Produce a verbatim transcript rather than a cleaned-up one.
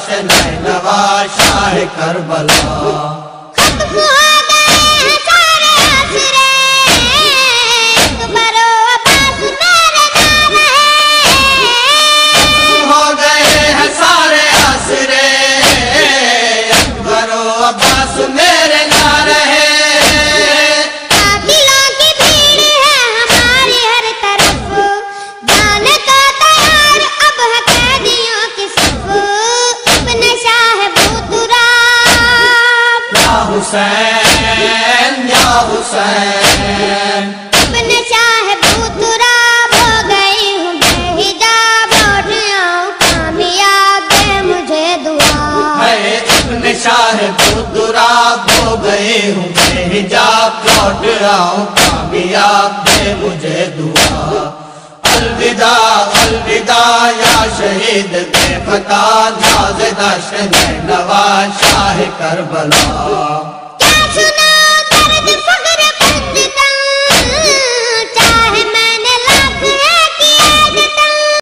نینوا شاہ کربلا ہو گئے ہیں سارے آسرے اکبر و عباس میرے نہ رہے قاتلوں کی بھیڑ ہے ہماری ہر طرف جانے کو تیار اب ہے قیدیوں کی صف ابن شاہ بوتراب یا حسین یا حسین ابن شاہ بوتراب ہو گئی ہوں بے حجاب لوٹ آؤں کامیاب دے مجھے دعا ہے ابن شاہ بودراب ہو گئے ہوں بے حجاب لوٹ آؤں کامیاب دے مجھے دعا الوداع الوداع یا شہید بے فتح نازدہ نینوا شاہ کربلا